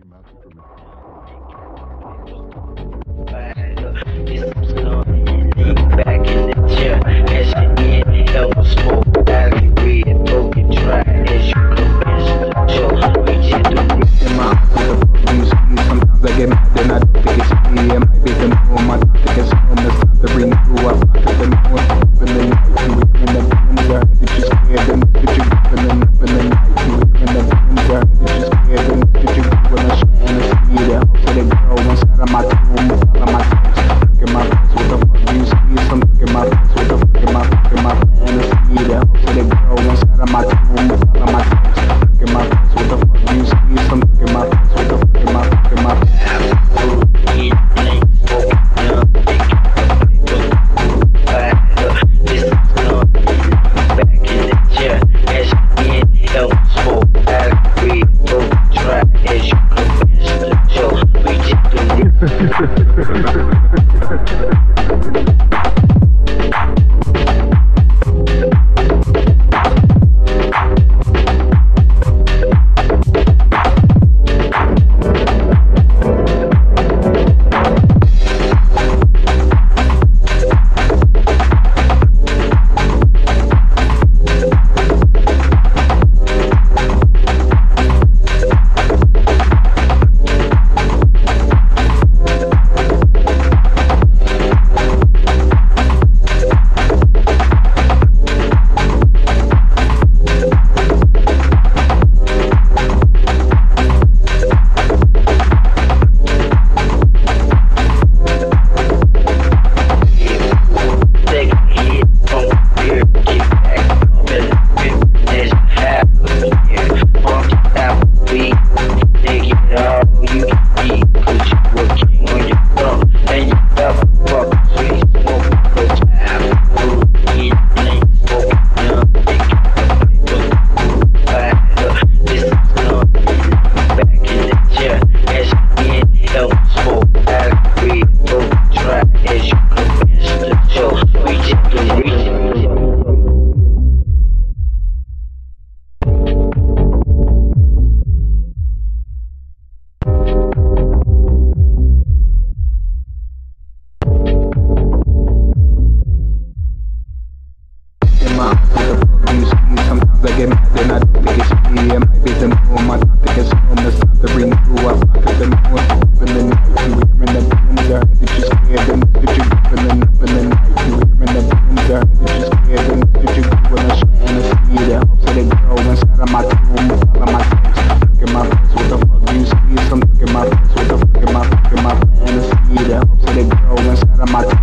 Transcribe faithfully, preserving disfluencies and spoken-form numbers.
Back in the chair, as you get, don't smoke, valley weed, broken dry, as you commence the show, we just do in my eyes with the fuck you see. Sometimes I get mad and I don't think it's me. It might be the moon, my thought think it's home. It's time to renew. I find that the moon up in the night. You hear in the bins, I heard that you scared. And that you opening up in the night. You hear in the bins, I heard that you scared. And that you doing a shot and a speed. That hope that it grow inside of my tomb. All of my thoughts, look in my face with the fuck you see. Some look in my face with the fuck in my fuck in my fantasy. That hope that it grow inside of my tomb. All of my thoughts, look in my face with the fuck you see. Some look in my face with the fuck in my fuck in my my